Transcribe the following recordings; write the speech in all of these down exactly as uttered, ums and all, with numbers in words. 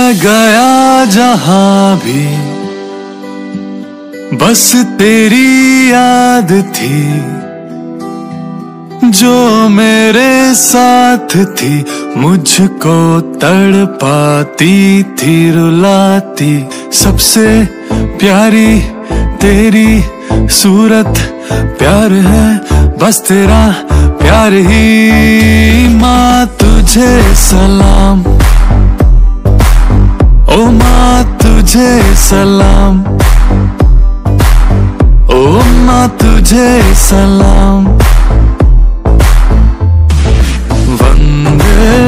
मैं गया जहां भी बस तेरी याद थी, जो मेरे साथ थी मुझको तड़पाती थी, रुलाती। सबसे प्यारी तेरी सूरत, प्यार है बस तेरा प्यार ही। माँ तुझे सलाम, ओ माँ तुझे सलाम, ओ माँ तुझे सलाम। वंदे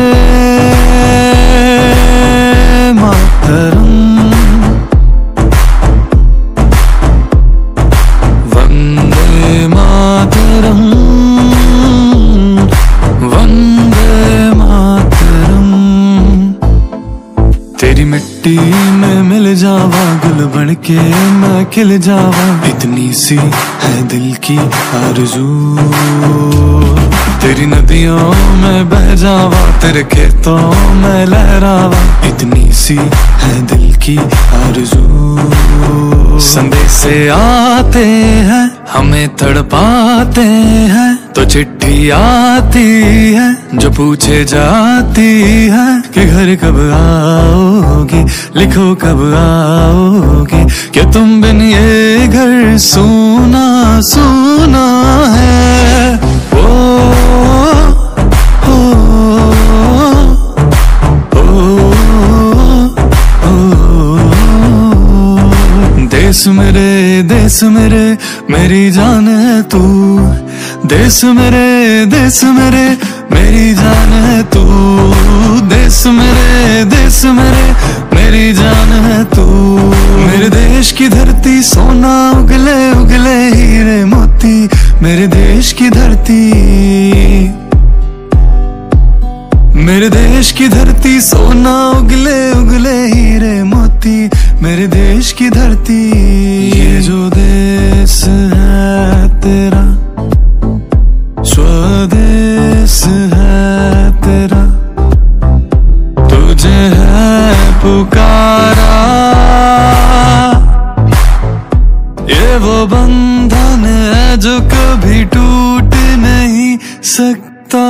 मातरम, वंदे मातरम, वंदे मातरम। तेरी मिट्टी में मिल जावा, गुल बन के मैं खिल जावा, इतनी सी है दिल की आरज़ू। तेरी नदियों में बह जावा, तेरे खेतों में लहरावा, इतनी सी है दिल की आरज़ू। संदेशे आते हैं हमें तड़पाते हैं, तो चिट्ठी आती है जो पूछे जाती है कि घर कब आओगी, लिखो कब आओगी। क्या तुम बिन ये घर सूना सूना है। ओ, ओ, ओ, ओ, देश मेरे देश मेरे मेरी जान है तू, देश मेरे देश मेरे मेरी जान है तू, देश मेरे देश मेरे मेरी जान है तू। मेरे देश की धरती सोना उगले उगले हीरे मोती, मेरे देश की धरती, मेरे देश की धरती सोना उगले उगले हीरे मोती, मेरे देश की धरती। ये जो देश है तेरा स्वदेश है तेरा, तुझे है पुकारा। ये वो बंधन है जो कभी टूट नहीं सकता।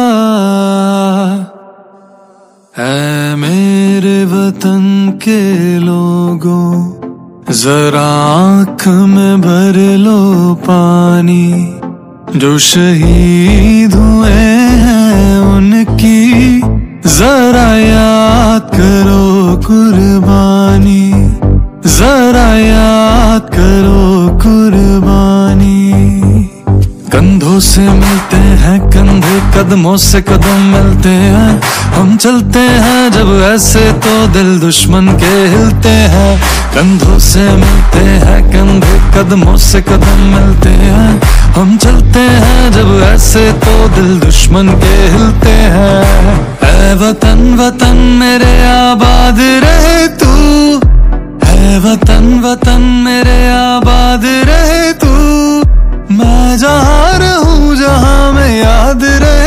है मेरे वतन के लोगों, जरा आँख में भर लो पानी, जो शहीद हुए हैं उनकी जरा याद करो कुर्बानी, जरा याद करो कुर्बानी। कंधों से मिलते हैं कंधे, कदमों से कदम मिलते हैं, हम चलते हैं जब ऐसे तो दिल दुश्मन के हिलते हैं। कंधों से मिलते हैं कंधे, कदमों से कदम मिलते हैं, हम चलते हैं जब ऐसे तो दिल दुश्मन के हिलते हैं। ऐ वतन वतन मेरे आबाद रहे तू, है वतन वतन मेरे आबाद रहे तू। मैं जहाँ रहूं जहाँ में याद रहे